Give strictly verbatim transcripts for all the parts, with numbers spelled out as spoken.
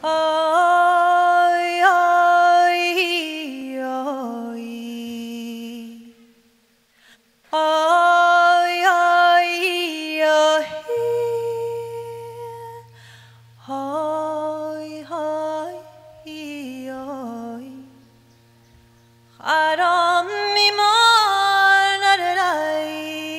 Oi, oi, oi. Oi, oi, oi. Oi, oi, oi. Harami manarai.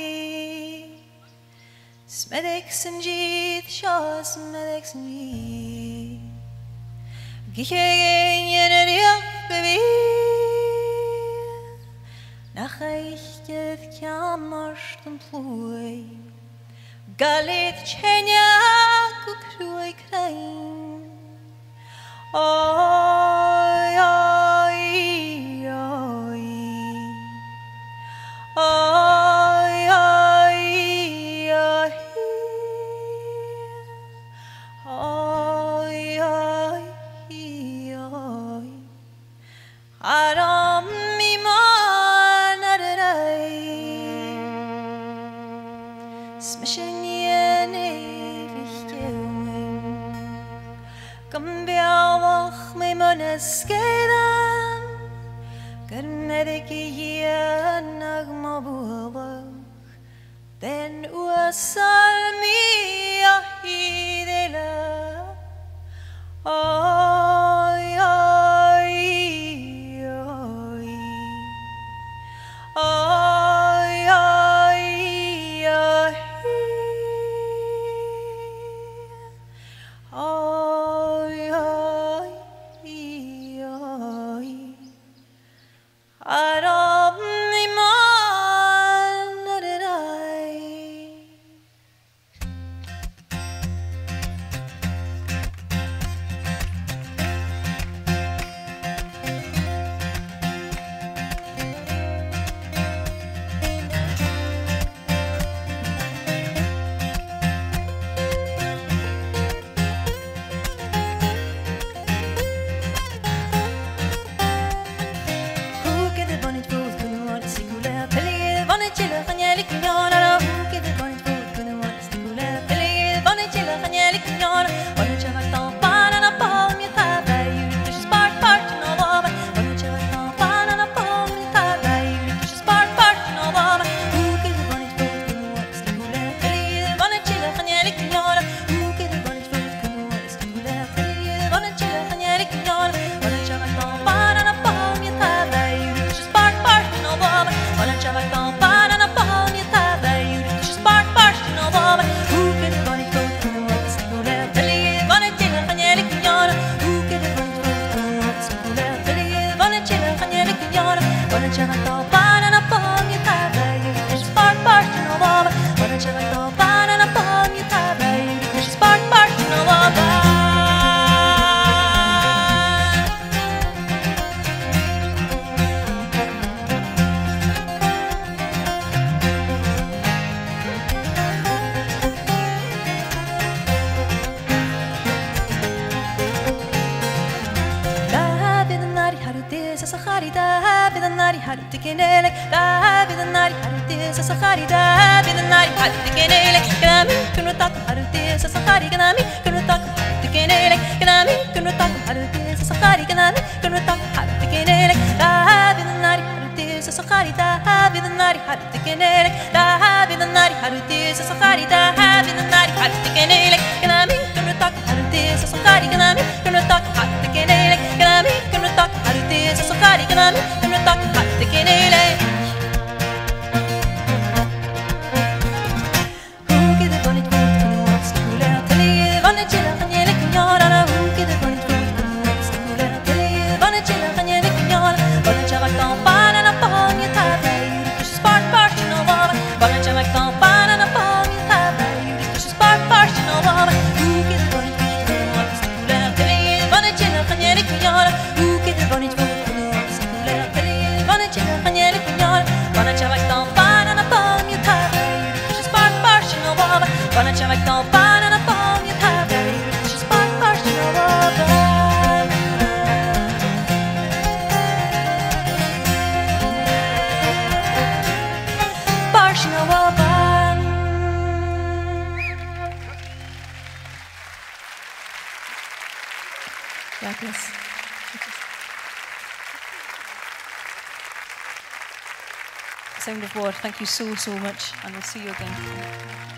Smedek sinjit shas smedek sinjit. Gihegen yener yakbi. Nacheichtet kjamarsten ploi. Galit chenya kukrui krain. Oi, oi, oi. Oi, oi, oi. Oi, oi, oi. Haram mi manarai. Smischen yene vichkewen. Gambiawach me maneskedan. Garmedik yenag mabulach. Den uasal mi ahidela. Oi, oi, oi. Oi, oi, oi. Oi, oi, oi. Arab mi manarai. Gracias. Same before. Thank you so, so much, and we'll see you again.